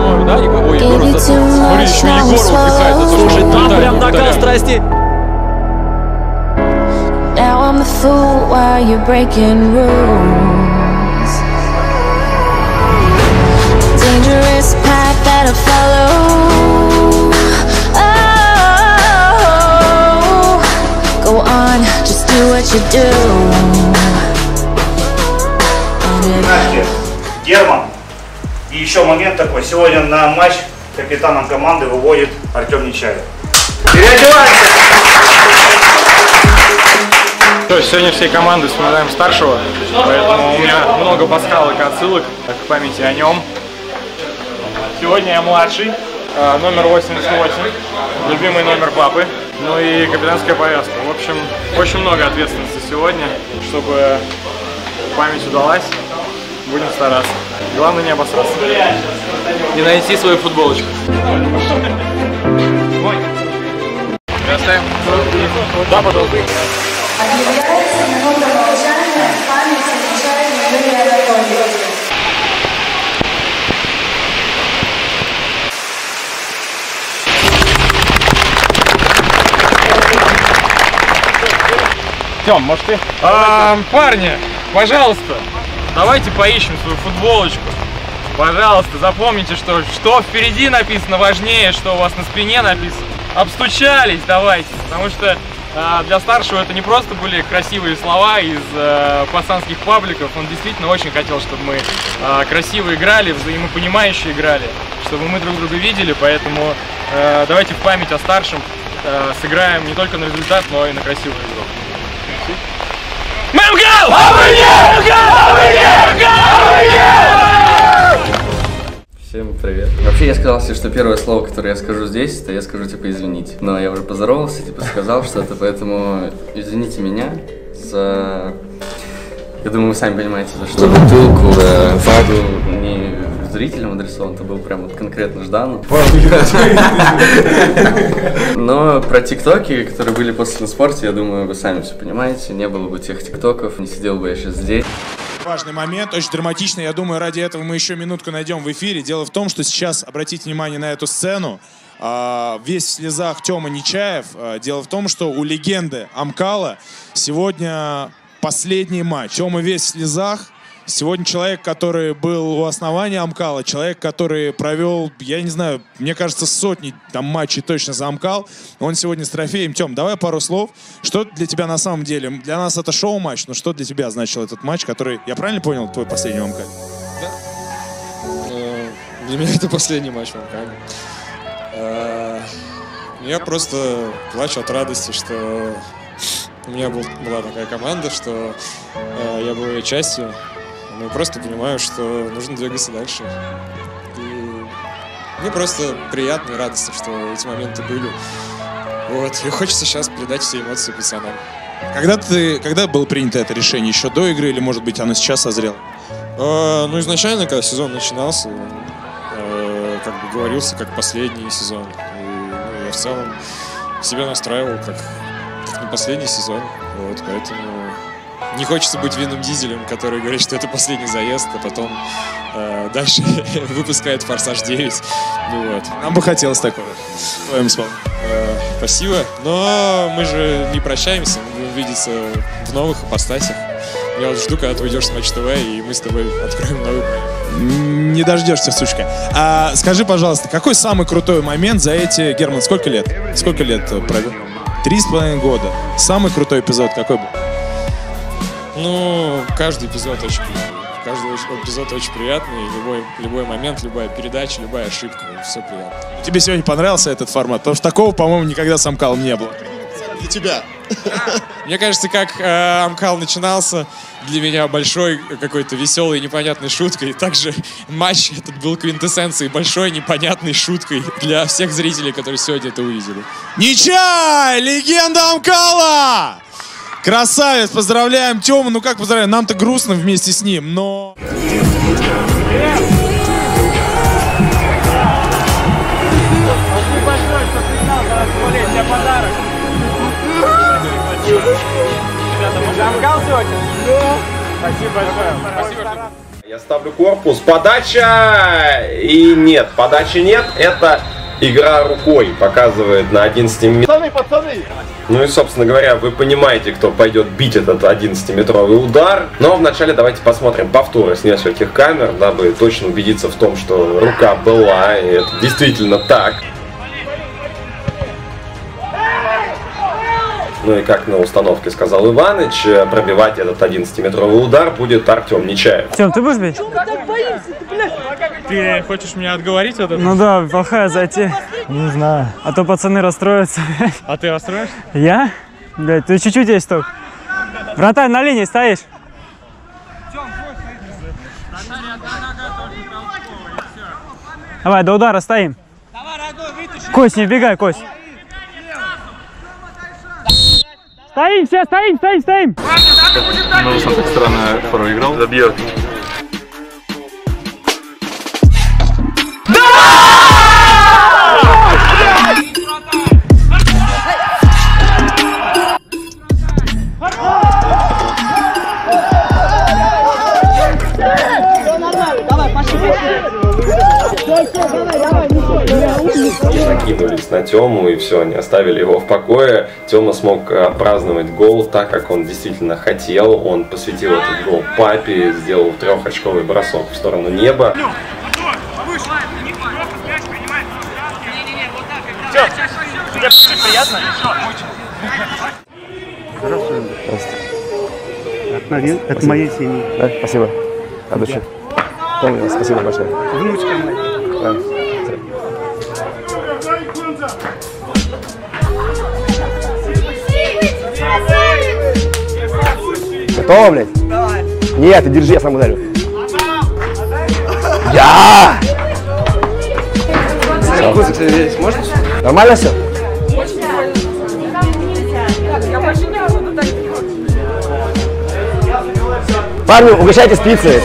по-моему, да? Ой, Егор, смотри, еще Егор выпихает за то, что там прям накал страсти. Now I'm the fool while you're breaking rules. Dangerous path that I follow. Oh, go on, just do what you do. Настя, Герман. И еще момент такой. Сегодня на матч капитаном команды выводит Артем Нечаев. Переодевайся! Сегодня всей командой вспоминаем старшего, поэтому у меня много пасхалок и отсылок к памяти о нем. Сегодня я младший, номер 88, любимый номер папы, ну и капитанская повязка. В общем, очень много ответственности сегодня, чтобы память удалась, будем стараться. Главное не обосраться и найти свою футболочку. Да, пожалуйста. Объявляется минута молчания в память о Нечаеве Юрия Анатольевича. Тём, может ты? Парни, пожалуйста, давайте поищем свою футболочку. Пожалуйста, запомните, что впереди написано важнее, что у вас на спине написано. Обстучались давайте, потому что для старшего это не просто были красивые слова из пацанских пабликов. Он действительно очень хотел, чтобы мы красиво играли, взаимопонимающе играли, чтобы мы друг друга видели. Поэтому давайте в память о старшем сыграем не только на результат, но и на красивую игру. МГЛ! Всем привет. Вообще я сказал себе, что первое слово, которое я скажу здесь, то я скажу типа извините. Но я уже поздоровался, типа сказал что-то, поэтому извините меня за... Я думаю, вы сами понимаете, за что. За бутылку, Ваду не зрителям адресован, это был прям вот конкретно Ждану. Но про тиктоки, которые были после на спорте, я думаю, вы сами все понимаете. Не было бы тех тиктоков, не сидел бы я сейчас здесь. Важный момент, очень драматичный. Я думаю, ради этого мы еще минутку найдем в эфире. Дело в том, что сейчас, обратите внимание на эту сцену, весь в слезах Тёма Нечаев. Дело в том, что у легенды Амкала сегодня последний матч. Тёма весь в слезах. Сегодня человек, который был у основания Амкала, человек, который провел, я не знаю, мне кажется, сотни там матчей точно за Амкал. Он сегодня с трофеем. Тём, давай пару слов. Что для тебя на самом деле? Для нас это шоу-матч, но что для тебя значил этот матч, который, я правильно понял, твой последний в Амкале? Да. Для меня это последний матч в Амкале. Я просто плачу от радости, что у меня была такая команда, что я был ее частью. Но просто понимаю, что нужно двигаться дальше. И мне просто приятно и радостно, что эти моменты были. Вот. И хочется сейчас передать все эмоции пацанам. Когда было принято это решение? Еще до игры или, может быть, оно сейчас созрело? Ну, изначально, когда сезон начинался, как бы говорился как последний сезон. И я в целом себя настраивал как на последний сезон. Вот, поэтому не хочется быть Вином Дизелем, который говорит, что это последний заезд, а потом дальше выпускает «Форсаж 9». Ну, вот. Нам бы хотелось такого. Твоим словом. Спасибо. Но мы же не прощаемся, мы будем видеться в новых ипостасях. Я вот жду, когда ты уйдешь с Матч ТВ, и мы с тобой откроем новый проект. Не дождешься, сучка. Скажи, пожалуйста, какой самый крутой момент за эти... Герман, сколько лет? Сколько лет провел? 3,5 года. Самый крутой эпизод какой был? Ну, каждый эпизод очень приятный. Каждый эпизод очень приятный. Любой момент, любая передача, любая ошибка. Все приятно. Тебе сегодня понравился этот формат? Потому что такого, по-моему, никогда с Амкалом не было. Для тебя. Мне кажется, как Амкал начинался, для меня большой какой-то веселой, непонятной шуткой. Также матч этот был квинтэссенцией большой, непонятной шуткой для всех зрителей, которые сегодня это увидели. Нечай! Легенда Амкала! Красавец! Поздравляем Тему. Ну как поздравляем? Нам-то грустно вместе с ним, но... Ребята, мы же Амкал сегодня? Да. Спасибо большое. Спасибо. Я ставлю корпус. Подача и нет. Подачи нет. Это игра рукой. Показывает на 11 метров. Пацаны! Ну и, собственно говоря, вы понимаете, кто пойдет бить этот 11-метровый удар. Но вначале давайте посмотрим повторы с нескольких камер, дабы точно убедиться в том, что рука была. И это действительно так. Ну и как на установке сказал Иваныч, пробивать этот 11-метровый удар будет Артем Нечаев. Тем, ты будешь бить? Ты хочешь меня отговорить от этого? Ну да, плохая затея. Не знаю. А то пацаны расстроятся. А ты расстроишься? Я? Блядь, ты чуть-чуть есть только. Вратарь, на линии стоишь? Давай, до удара стоим. Кость, не вбегай, Кость. Стоим, все, стоим. Ну, с этой стороны проиграл. Забьет. Накинулись на Тему, и все, они оставили его в покое. Тема смог отпраздновать гол так, как он действительно хотел. Он посвятил этот гол папе, сделал трехочковый бросок в сторону неба. Приятно? Это моей семьи. Да, спасибо. От души. Помню вас, спасибо большое. Внучка моя. Готово, блядь? Давай. Нет, ты держи, я сам ударю. Я! Можно? Нормально все? Парни, угощайтесь пиццей.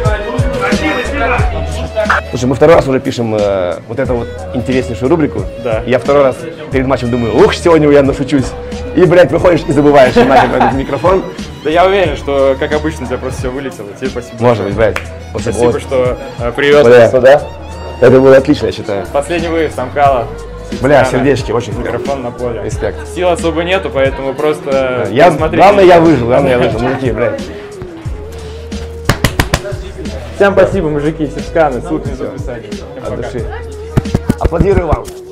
Слушай, мы второй раз уже пишем вот эту вот интереснейшую рубрику. Да. Я второй раз перед матчем думаю, ух, сегодня я нашучусь. И, блядь, выходишь и забываешь снимать этот микрофон. Да я уверен, что, как обычно, у тебя просто все вылетело. Тебе спасибо. Может быть, блядь. Спасибо, вот. что привез нас. сюда. Это было отлично, я считаю. Последний выезд Амкала. Бля, сердечки, очень круто. Микрофон на поле. Респект. Сил особо нету, поэтому просто... Главное, я выжил, мужики, блядь. Всем спасибо, мужики, Севсканы, ссылки в описании. От души. Аплодирую вам.